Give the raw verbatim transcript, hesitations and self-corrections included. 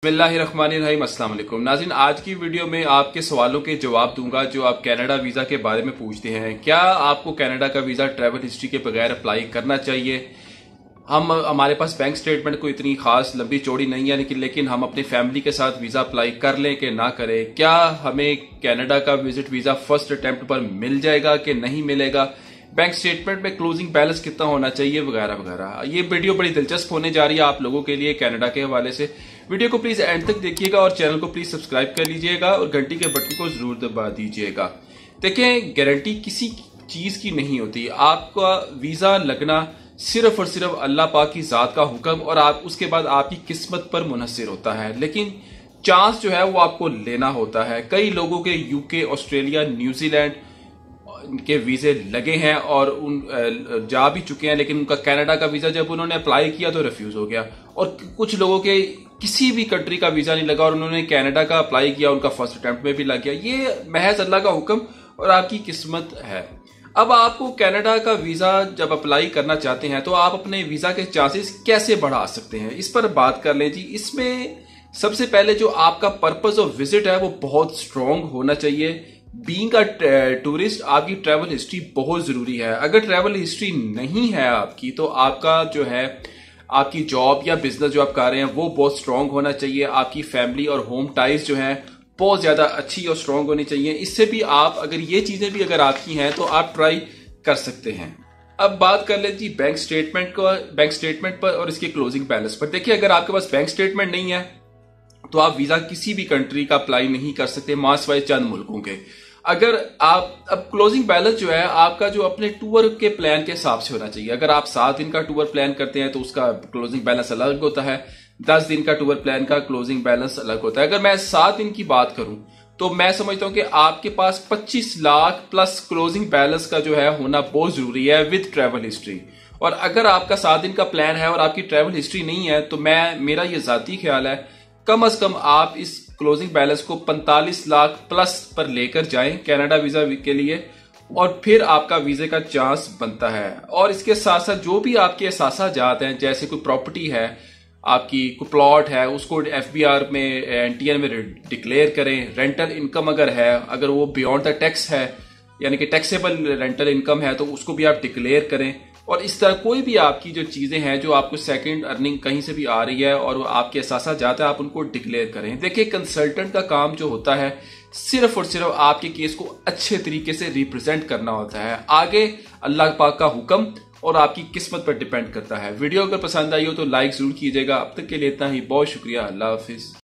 बिस्मिल्लाहिर्रहमानिर्रहीम। अस्सलाम वालेकुम नाज़रीन, आज की वीडियो में आपके सवालों के जवाब दूंगा जो आप कनाडा वीज़ा के बारे में पूछते हैं। क्या आपको कनाडा का वीज़ा ट्रैवल हिस्ट्री के बगैर अप्लाई करना चाहिए? हम हमारे पास बैंक स्टेटमेंट कोई इतनी खास लंबी चौड़ी नहीं है, लेकिन लेकिन हम अपनी फैमिली के साथ वीज़ा अप्लाई कर लें कि ना करें? क्या हमें कनाडा का विजिट वीज़ा फर्स्ट अटेम्प्ट पर मिल जाएगा कि नहीं मिलेगा? बैंक स्टेटमेंट में क्लोजिंग बैलेंस कितना होना चाहिए, वगैरह वगैरह। ये वीडियो बड़ी दिलचस्प होने जा रही है आप लोगों के लिए कनाडा के हवाले से। वीडियो को प्लीज एंड तक देखिएगा और चैनल को प्लीज सब्सक्राइब कर लीजिएगा और घंटी के बटन को जरूर दबा दीजिएगा। देखें, गारंटी किसी चीज की नहीं होती। आपका वीजा लगना सिर्फ और सिर्फ अल्लाह पाक की जात का हुक्म और आप उसके बाद आपकी किस्मत पर मुनहसिर होता है, लेकिन चांस जो है वो आपको लेना होता है। कई लोगों के यूके, ऑस्ट्रेलिया, न्यूजीलैंड के वीजे लगे हैं और उन जा भी चुके हैं, लेकिन उनका कनाडा का वीजा जब उन्होंने अप्लाई किया तो रिफ्यूज हो गया। और कुछ लोगों के किसी भी कंट्री का वीजा नहीं लगा और उन्होंने कनाडा का अप्लाई किया, उनका फर्स्ट अटेम्प्ट में भी लग गया। ये महज अल्लाह का हुक्म और आपकी किस्मत है। अब आपको कनाडा का वीजा जब अप्लाई करना चाहते हैं तो आप अपने वीजा के चांसेस कैसे बढ़ा सकते हैं, इस पर बात कर लें जी। इसमें सबसे पहले जो आपका पर्पस ऑफ विजिट है वो बहुत स्ट्रांग होना चाहिए। बीइंग अ टूरिस्ट आपकी ट्रैवल हिस्ट्री बहुत जरूरी है। अगर ट्रैवल हिस्ट्री नहीं है आपकी तो आपका जो है आपकी जॉब या बिजनेस जो आप कर रहे हैं वो बहुत स्ट्रांग होना चाहिए। आपकी फैमिली और होम टाइज जो है बहुत ज्यादा अच्छी और स्ट्रांग होनी चाहिए। इससे भी आप अगर ये चीजें भी अगर आपकी हैं तो आप ट्राई कर सकते हैं। अब बात कर लेते जी बैंक स्टेटमेंट को, बैंक स्टेटमेंट पर और इसके क्लोजिंग बैलेंस पर। देखिए, अगर आपके पास बैंक स्टेटमेंट नहीं है तो आप वीजा किसी भी कंट्री का अप्लाई नहीं कर सकते, मास वाइज चंद मुल्कों के। अगर आप अब क्लोजिंग बैलेंस जो है आपका जो अपने टूर के प्लान के हिसाब से होना चाहिए। अगर आप सात दिन का टूर प्लान करते हैं तो उसका क्लोजिंग बैलेंस अलग होता है। दस दिन का टूर प्लान का क्लोजिंग बैलेंस अलग होता है। अगर मैं सात दिन की बात करूं तो मैं समझता हूं कि आपके पास पच्चीस लाख प्लस क्लोजिंग बैलेंस का जो है होना बहुत जरूरी है विद ट्रैवल हिस्ट्री। और अगर आपका सात दिन का प्लान है और आपकी ट्रैवल हिस्ट्री नहीं है तो मैं मेरा ये जाती ख्याल है कम अज कम आप इस क्लोजिंग बैलेंस को पैंतालीस लाख प्लस पर लेकर जाएं कनाडा वीजा के लिए, और फिर आपका वीजे का चांस बनता है। और इसके साथ साथ जो भी आपके असासा जात हैं, जैसे कोई प्रॉपर्टी है आपकी, कोई प्लॉट है, उसको एफबीआर में एनटीएन में डिक्लेयर करें। रेंटल इनकम अगर है, अगर वो बियॉन्ड द टैक्स है यानी कि टैक्सेबल रेंटल इनकम है तो उसको भी आप डिक्लेयर करें। और इस तरह कोई भी आपकी जो चीजें हैं जो आपको सेकंड अर्निंग कहीं से भी आ रही है और आपके एहसास जाता है, आप उनको डिक्लेयर करें। देखिए, कंसल्टेंट का काम जो होता है सिर्फ और सिर्फ आपके केस को अच्छे तरीके से रिप्रेजेंट करना होता है। आगे अल्लाह पाक का हुक्म और आपकी किस्मत पर डिपेंड करता है। वीडियो अगर पसंद आई हो तो लाइक जरूर कीजिएगा। अब तक के लिए इतना ही, बहुत शुक्रिया। अल्लाह हाफिज।